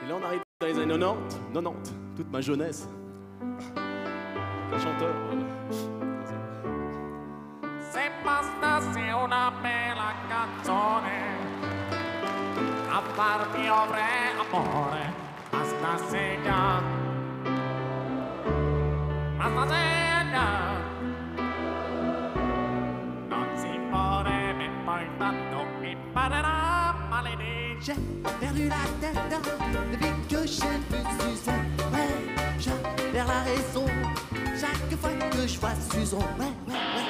Là, on arrive dans les années 90, toute ma jeunesse. Un chanteur. Se bastasse una bella canzone a far piovere amore, bastasse già, non si vorrebbe poi tanto imparerà maledetto. J'ai perdu la tête depuis que j'ai vu Suzanne. Ouais, je perds la raison chaque fois que je vois Suzanne. Ouais, ouais, ouais.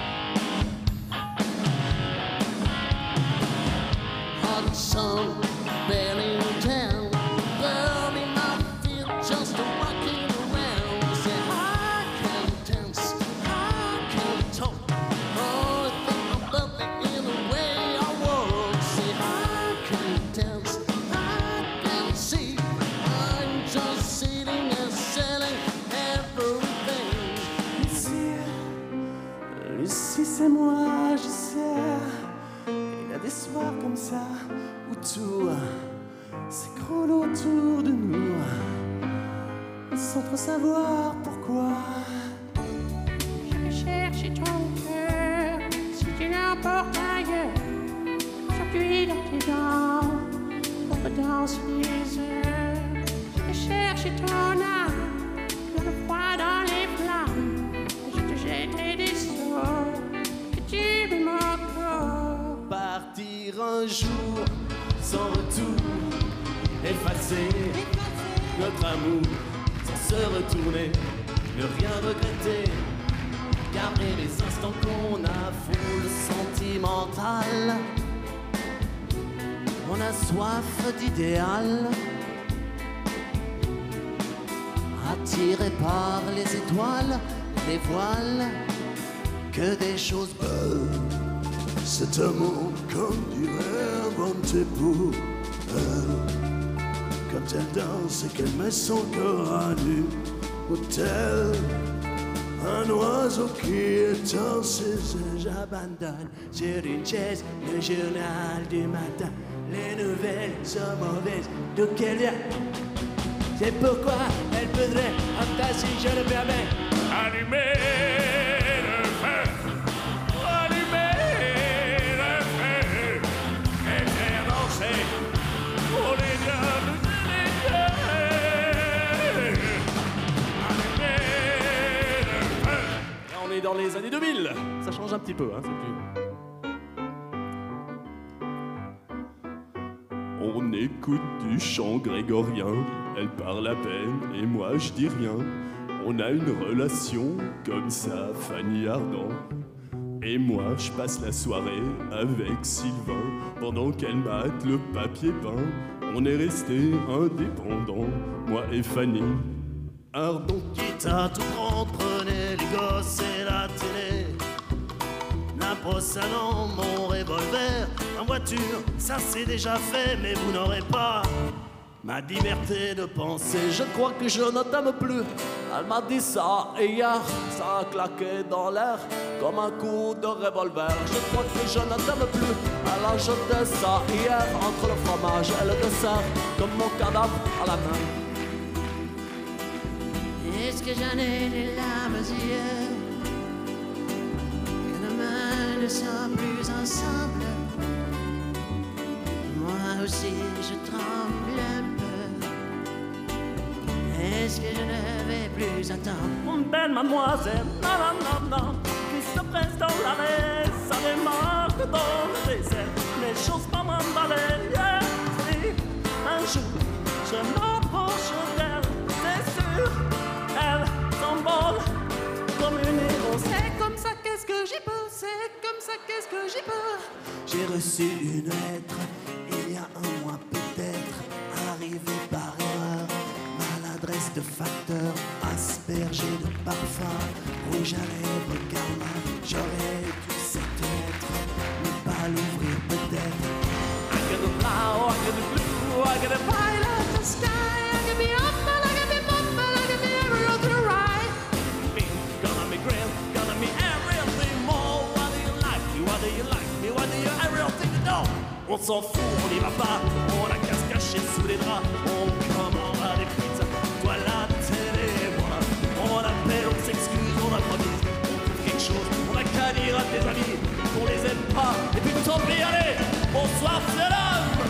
Hot sun, barely in town, burning my feet just walking around. Say I can't dance, I can't talk. Oh, if I'm loving in the way I walk. Say I can't dance, I can't see. I'm just sitting and selling everything. Lucie, c'est moi, je sais. Il y a des soirs comme ça où tout s'écroule autour de nous, sans trop savoir pourquoi. Je vais chercher ton cœur, si tu l'emportes ailleurs. J'appuie dans tes dents, pour danser des heures. Je vais chercher ton âme, le froid dans les flammes. Je te jetterai des sorts, que tu m'aimes encore. Partir un jour sans retour, effacer notre amour sans se retourner, ne rien regretter, garder les instants qu'on a, foule sentimentale. On a soif d'idéal, attiré par les étoiles, les voiles, que des choses belles. C'est un monde comme du rêve inventé pour elle. Quand elle danse et qu'elle met son corps à nu, ou tel un oiseau qui étend ses ailes. J'abandonne sur une chaise le journal du matin. Les nouvelles sont mauvaises, d'où qu'elle vient. C'est pourquoi elle voudrait un tas si je le permets. Allumer le feu, allumer le feu, et faire danser pour les diables et les dieux. Allumer le feu. Là, on est dans les années 2000. Ça change un petit peu, hein, c'est plus... On écoute du chant grégorien, elle parle à peine et moi je dis rien. On a une relation comme ça, Fanny Ardant. Et moi je passe la soirée avec Sylvain pendant qu'elle mate le papier peint. On est restés indépendants, moi et Fanny Ardant. Quitte à tout prendre, prenez les gosses et la télé. L'imposant mon revolver en voiture, ça c'est déjà fait, mais vous n'aurez pas ma liberté de penser. Je crois que je ne t'aime plus. Elle m'a dit ça hier, ça a claqué dans l'air comme un coup de revolver. Je crois que je ne t'aime plus. Elle a jeté ça hier entre le fromage et le dessert, comme mon cadavre à la main. Est-ce que j'en ai les larmes aux yeux? Que nos mains ne sont plus ensemble. Moi aussi je tremble un peu. Est-ce que je ne vais plus attendre? Une belle mademoiselle, non, non, non, non, qui se presse dans l'arrêt, ça démarque dans le désert. Les choses pas m'emballer, yeah, si un jour je m'approche d'elle, c'est sûr, elle s'envole comme une héros. C'est comme ça, qu'est-ce que j'ai peur? C'est comme ça, qu'est-ce que j'ai peur? J'ai reçu une lettre il y a un mois peut-être, arrivée par erreur. Maladresse de facteur, aspergée de parfum, rouge à lèvres, karma. J'aurais dû cette lettre, ne pas l'ouvrir peut-être. I get the flower, I get the blue, I get the violet. The sky, I can be humble, I can be mumble, I can be every other right. Pink, gonna be green, gonna be everything more. What do you like me? What do you like me? What do you everything know? On s'en fout, on n'y va pas, on a qu'à se cacher sous les draps, on Sophie, allez, bonsoir, c'est l'homme.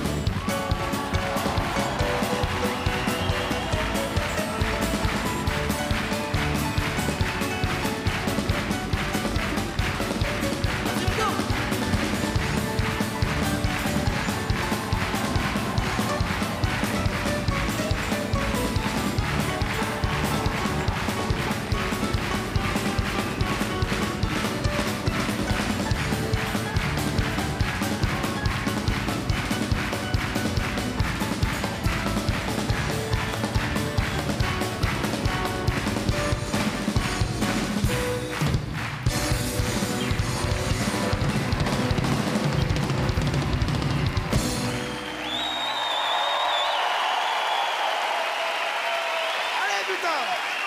Allez, putain!